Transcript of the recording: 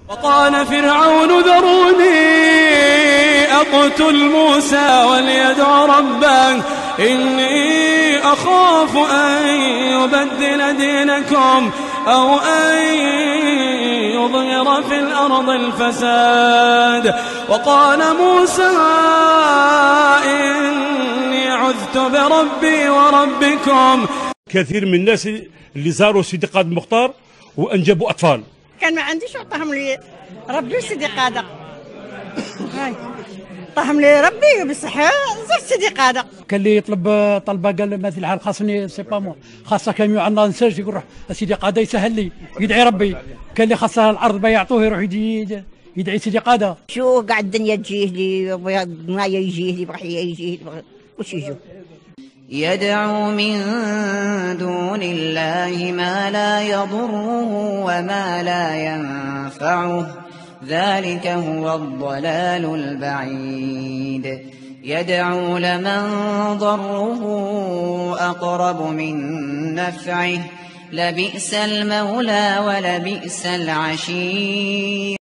وقال فرعون ذروني أقتل موسى وليدع ربه إني أخاف أن يبدل دينكم أو أن يظهر في الأرض الفساد. وقال موسى إني عذت بربي وربكم. كثير من الناس اللي زاروا سيدي قادر مختار وأنجبوا أطفال. كان ما عنديش عطاهم لي ربي سيدي قادر. هاي عطاهم لي ربي بالصحة زرت سيدي قادر. كان اللي يطلب طلبه قال مثل الحال خاصني سي با مو خاصه كاميو عندنا نساج يقول روح سيدي قادر يسهل لي يدعي ربي. كان اللي خاصه الارض بيعطوه يروح يدعي سيدي قادر. شو قاعد الدنيا تجيه لي ما يجيه لي بغي يجيه وش يجوا يدعو من دون الله ما لا يضره وما لا ينفعه ذلك هو الضلال البعيد. يدعو لمن ضره أقرب من نفعه لبئس المولى ولبئس العشير.